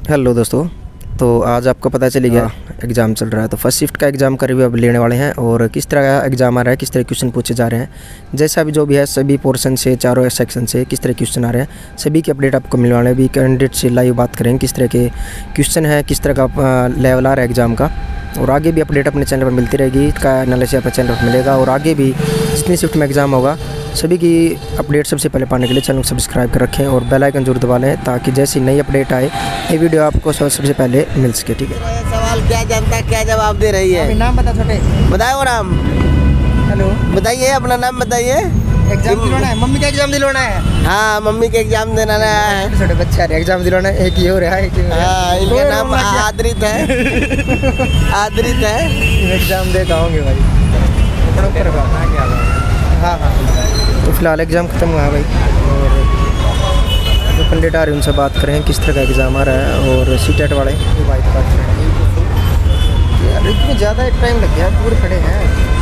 Hello दोस्तों, तो आज आपको पता चल गया एग्ज़ाम चल रहा है। तो फर्स्ट शिफ्ट का एग्ज़ाम का रिव्यू अब लेने वाले हैं और किस तरह का एग्ज़ाम आ रहा है, किस तरह क्वेश्चन पूछे जा रहे हैं, जैसा भी जो भी है सभी पोर्शन से, चारों सेक्शन से किस तरह क्वेश्चन आ रहे हैं, सभी की अपडेट आपको मिलने वाले हैं। अभी कैंडिडेट से लाइव बात करेंगे किस तरह के क्वेश्चन है, किस तरह का लेवल आ रहा है एग्ज़ाम का, और आगे भी अपडेट अपने चैनल पर मिलती रहेगी। इसका एनालिसिस अपने चैनल पर मिलेगा और आगे भी जितनी शिफ्ट में एग्ज़ाम होगा सभी की अपडेट सबसे पहले पाने के लिए चैनल को सब्सक्राइब कर रखें और बेल आइकन जरूर दबा लें ताकि जैसी नई अपडेट आए ये वीडियो आपको सबसे पहले मिल सके। ठीक है, सवाल क्या जनता क्या जवाब दे रही है? नाम बता छोटे, बताओ नाम। हेलो, बताइए अपना नाम बताइए। एग्जाम दिलवाना है, मम्मी का एग्जाम दिलवाना है। हाँ, मम्मी के एग्जाम देना है। छोटे बच्चा है, एग्जाम दिलवाना है। एक ही हो रहा है। हाँ, इनका नाम आदरित है। आदरित है। एग्जाम दे होंगे भाई। हाँ हाँ, तो फिलहाल एग्ज़ाम ख़त्म हुआ है भाई और जो कैंडिडेट आ रहे हैं उनसे बात करें किस तरह का एग्ज़ाम आ रहा है और सीटेट वाले की बात करें। यार इतनी ज़्यादा टाइम लग गया, पूरे खड़े हैं।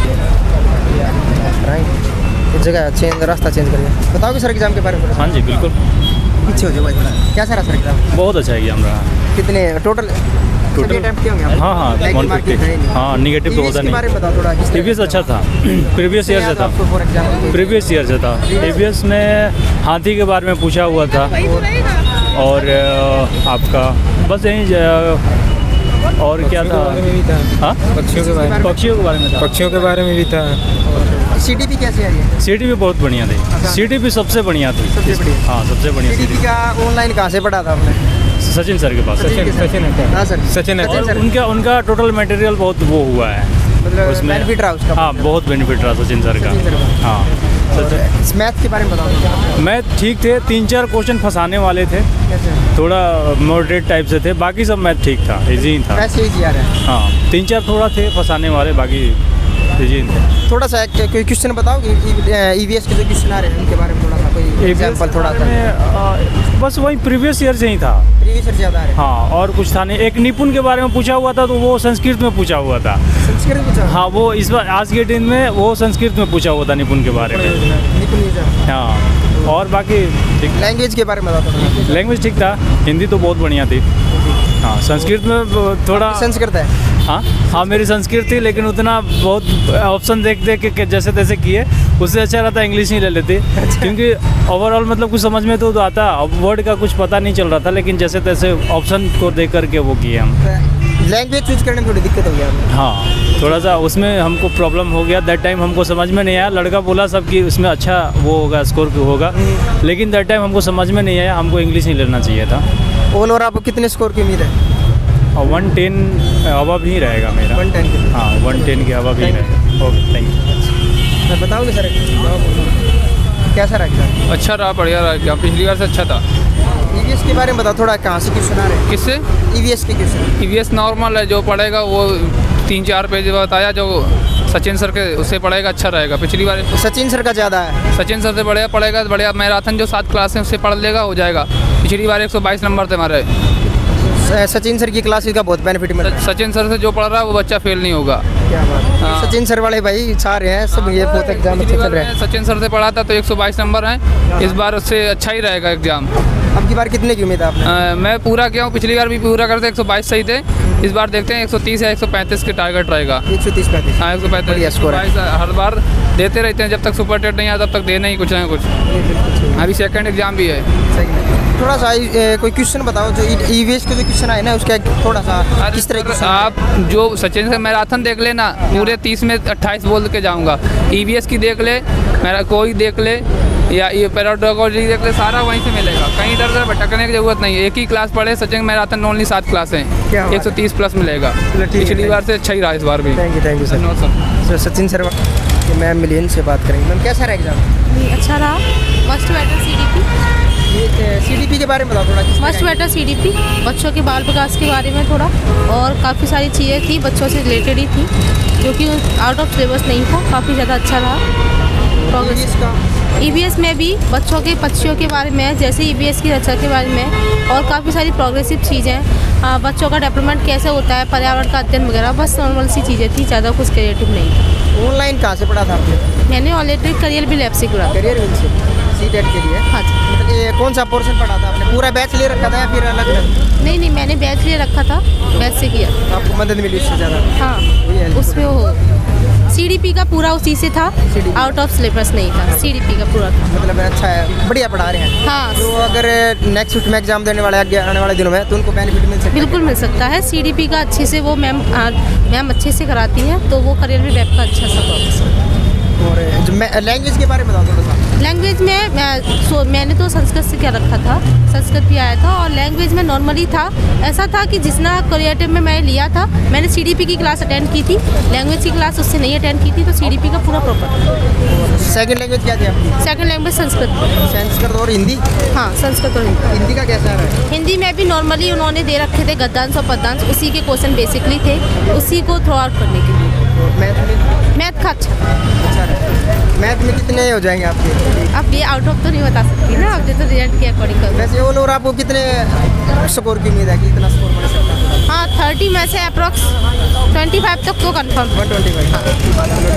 इस जगह चेंज, रास्ता चेंज करिए। बताओगे सर एग्ज़ाम के बारे में? हाँ जी बिल्कुल, पीछे हो जाओ भाई थोड़ा। कैसा रहा सर एग्ज़ाम? बहुत अच्छा एग्जाम रहा। कितने टोटल अटेम्प्ट किए होंगे? हाँ हाँ, 150। हाँ, निगेटिव तो होता नहीं। प्रीवियस अच्छा था, प्रीवियस ईयर से था, प्रीवियस ईयर से था। प्रीवियस में हाथी के बारे में पूछा हुआ था और आपका बस यही और क्या था? हाँ, पक्षियों के बारे में था। पक्षियों के बारे में भी था। सीटीपी कैसे आई है? सीटीपी बहुत बढ़िया थी। सीटीपी सबसे बढ़िया थी। हाँ, सबसे बढ़िया। सीटीपी का ऑनलाइन कहाँ से पढ़ा था आपने? सचिन सर के पास। सचिन उनका टोटल मटेरियल बहुत वो हुआ है, मतलब उसमें बेनिफिट रहा उसका। हाँ, बहुत बेनिफिट रहा सचिन सर का। हाँ, मैथ के बारे में बताओ। मैथ ठीक थे, 3-4 क्वेश्चन फंसाने वाले थे, थोड़ा मॉडरेट टाइप से थे, बाकी सब मैथ ठीक था, इजी था। वैसे इजी आ रहा है। हाँ, 3-4 थोड़ा थे फंसाने वाले, बाकी इजी थे। थोड़ा सा कोई क्वेश्चन बताओ कि ईवीएस के जो क्वेश्चन आ रहे हैं उनके बारे में थोड़ा सा कोई एग्जांपल थोड़ा सा। बस वही प्रीवियस ईयर से ही था। प्रीवियस ईयर ज़्यादा आ रहे हैं। हाँ, और कुछ था नहीं। एक निपुण के बारे में पूछा हुआ था, तो वो संस्कृत में पूछा हुआ था। संस्कृत में पूछा? हाँ, वो इस बार आज के दिन में वो संस्कृत में पूछा हुआ था निपुण के बारे में। हाँ, और बाकी ठीक। लैंग्वेज के बारे में बताओ। लैंग्वेज ठीक था, हिंदी तो बहुत बढ़िया थी। हाँ, संस्कृत में थोड़ा। संस्कृत है? हाँ हाँ, मेरी संस्कृत थी, लेकिन उतना बहुत ऑप्शन देख के जैसे तैसे किए, उससे अच्छा रहता इंग्लिश ही ले लेती। क्योंकि ओवरऑल मतलब कुछ समझ में तो आता, अब वर्ड का कुछ पता नहीं चल रहा था, लेकिन जैसे तैसे ऑप्शन को देख करके वो किए हम। लैंग्वेज चूज करने में थोड़ी दिक्कत हो गया। हाँ, थोड़ा सा उसमें हमको प्रॉब्लम हो गया। दैट टाइम हमको समझ में नहीं आया। लड़का बोला सब कि उसमें अच्छा वो होगा, स्कोर होगा, लेकिन दैट टाइम हमको समझ में नहीं आया। हमको इंग्लिश ही लेना चाहिए था। ऑल ओवर आपको कितने स्कोर की उम्मीद है? 110 अबव ही रहेगा मेरा। 110 के? हाँ, 110 के अबव ही रहेगा। Okay, thank you. बताओगे सर कैसा रहा एग्जाम? अच्छा रहा, बढ़िया रहा एग्जाम, पिछली बार से अच्छा था। ईवीएस के बारे में बताओ थोड़ा, कहाँ से क्वेश्चन आ रहे हैं? किससे? ईवीएस के क्वेश्चन। ईवीएस नॉर्मल है, जो पढ़ेगा वो 3-4 पेज बताया, जो सचिन सर के उससे पढ़ेगा अच्छा रहेगा। पिछली बार सचिन सर का ज़्यादा है। सचिन सर से बढ़िया मैराथन जो 7 क्लास है उससे पढ़ लेगा, हो जाएगा। पिछली बार 122 नंबर थे हमारे। सचिन सर की क्लासेस का बहुत बेनिफिट मिल रहा है। सचिन सर से जो पढ़ रहा है वो बच्चा फेल नहीं होगा। क्या बात है। हाँ। सचिन सर वाले भाई सारे हैं सब, ये बहुत एग्जाम अच्छे चल रहे हैं। सचिन सर से पढ़ा था तो 122 नंबर हैं। इस बार उससे अच्छा ही रहेगा एग्जाम। अब की बार कितने की उम्मीद है आपने? मैं पूरा किया हूँ, पिछली बार भी पूरा करते 122 सही थे। इस बार देखते हैं 130 या 135 के टारगेट रहेगा। 130-135? हाँ, 135 स्कोर हर बार देते रहते हैं, जब तक सुपर टेट नहीं आता तब तक देना ही कुछ ना कुछ। अभी सेकंड एग्जाम भी है। थोड़ा सा कोई क्वेश्चन बताओ जो ईवीएस के जो क्वेश्चन आए ना उसका थोड़ा सा किस तरह के। आप जो सचिन से मैराथन देख लेना, पूरे 30 में 28 बोल के जाऊँगा। ईवीएस की देख ले, मेरा कोई देख ले, या ये पैराडोगोलॉजी देख ले, सारा वहीं से मिलेगा। कहीं इधर उधर भटकने की जरूरत नहीं है। एक ही क्लास पढ़े, सचिन मैराथन ओनली 7 क्लास हैं, 130 प्लस मिलेगा। पिछली बार से अच्छा ही रहा इस बार भी। Thank you sir. Sachin sir ma'am million से बात करेंगे। मैम कैसा रहा एग्जाम? अच्छा रहा। Must better CDP. सीडीपी के बारे में बताओ थोड़ा। मस्ट बेटर सीडीपी, बच्चों के बाल विकास के बारे में थोड़ा, और काफ़ी सारी चीज़ें थी बच्चों से रिलेटेड ही थी, जो कि आउट ऑफ सिलेबस नहीं था। काफ़ी ज़्यादा अच्छा रहा प्रोग्रेस का। ईवीएस में भी बच्चों के पक्षियों के बारे में, जैसे ईवीएस की रक्षा के बारे में, और काफ़ी सारी प्रोग्रेसिव चीज़ें, बच्चों का डेवलपमेंट कैसे होता है, पर्यावरण का अध्ययन वगैरह, बस नॉर्मल सी चीज़ें थी, ज़्यादा कुछ क्रिएटिव नहीं था। ऑनलाइन कहाँ से पढ़ा था आपने? मैंने ऑलरेडी करियर भी लैब से करा। करियर विल से सीटेट के लिए? हाँ जी। मतलब ये कौन सा पोर्शन पढ़ा था आपने? पूरा बैच ले रखा था या फिर अलग अलग? नहीं, मैंने बैच ले रखा था, बैच से किया। आपको मदद मिली उससे ज़्यादा? हाँ, उसमें वो CDP का पूरा उसी से था, आउट ऑफ सिलेबस नहीं था, CDP का पूरा था। मतलब अच्छा है, बढ़िया पढ़ा रहे हैं। हाँ, तो अगर नेक्स्ट वीक में एग्जाम देने वाले आने वाले दिनों में तो उनको बेनिफिट मिल सकता है? बिल्कुल मिल सकता है। CDP का अच्छे से वो मैम अच्छे से कराती हैं, तो वो करियर में वेब का अच्छा सा प्रोग्रेस है। और लैंग्वेज के बारे में बताओ थोड़ा सा। लैंग्वेज में मैंने तो संस्कृत से क्या रखा था, संस्कृत भी आया था। और लैंग्वेज में नॉर्मली था, ऐसा था कि जितना क्रिएटिव में मैं लिया था, मैंने CDP की क्लास अटेंड की थी, लैंग्वेज की क्लास उससे नहीं अटेंड की थी, तो CDP का पूरा प्रॉपर। सेकंड लैंग्वेज क्या थी आपकी? Second language Sanskrit. संस्कृत और हिंदी? हाँ, संस्कृत और हिंदी। हिंदी का कैसा है? हिंदी में भी नॉर्मली उन्होंने दे रखे थे गद्यांश और पद्यांश, उसी के क्वेश्चन बेसिकली थे, उसी को थ्रो आउट करने के लिए। मैथ में? मैथ का अच्छा है। मैथ में कितने हो जाएंगे आपके? अब ये आउट ऑफ तो नहीं बता सकती ना, अब तो रिजल्ट के अकॉर्डिंग कर। वैसे ऑल ओवर आपको कितने स्कोर की उम्मीद है कि इतना स्कोर बन सकता है? हाँ, 30 में से अप्रॉक्स 25 तक तो कंफर्म। 125।